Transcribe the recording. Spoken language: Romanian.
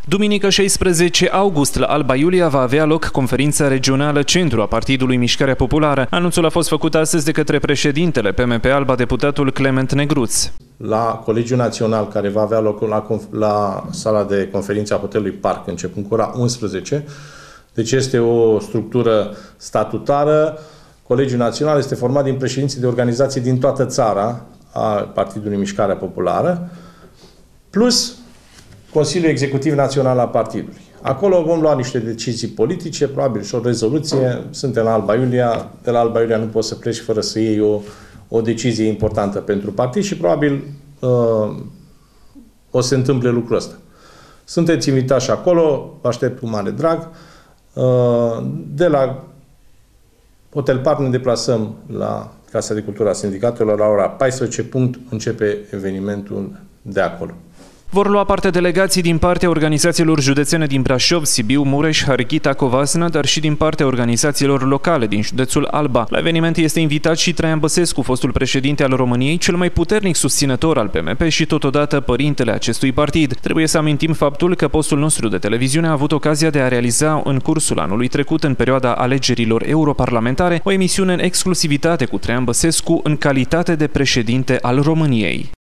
Duminică 16 august la Alba Iulia va avea loc conferința regională centru a Partidului Mișcarea Populară. Anunțul a fost făcut astăzi de către președintele PMP Alba, deputatul Clement Negruț. La Colegiul Național, care va avea loc la sala de conferință a Hotelului Parc, începând cu ora 11, deci este o structură statutară. Colegiul Național este format din președinții de organizații din toată țara a Partidului Mișcarea Populară, plus Consiliul Executiv Național al Partidului. Acolo vom lua niște decizii politice, probabil și o rezoluție. Suntem la Alba Iulia. De la Alba Iulia nu poți să pleci fără să iei o decizie importantă pentru partid și probabil o să se întâmple lucrul ăsta. Sunteți invitați și acolo, vă aștept cu mare drag. De la Hotel Parc ne deplasăm la Casa de Cultură a Sindicatelor la ora 14. Începe evenimentul de acolo. Vor lua parte delegații din partea organizațiilor județene din Brașov, Sibiu, Mureș, Harghita, Covasna, dar și din partea organizațiilor locale din județul Alba. La eveniment este invitat și Traian Băsescu, fostul președinte al României, cel mai puternic susținător al PMP și totodată părintele acestui partid. Trebuie să amintim faptul că postul nostru de televiziune a avut ocazia de a realiza în cursul anului trecut, în perioada alegerilor europarlamentare, o emisiune în exclusivitate cu Traian Băsescu în calitate de președinte al României.